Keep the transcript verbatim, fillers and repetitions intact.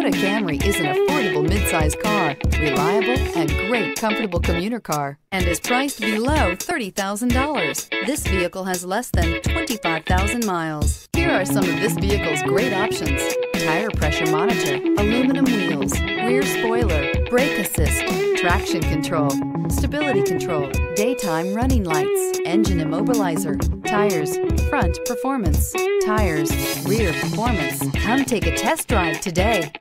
Toyota Camry is an affordable midsize car, reliable and great comfortable commuter car, and is priced below thirty thousand dollars. This vehicle has less than twenty-five thousand miles. Here are some of this vehicle's great options: tire pressure monitor, aluminum wheels, rear spoiler, brake assist, traction control, stability control, daytime running lights, engine immobilizer, tires, front performance, tires, rear performance. Come take a test drive today.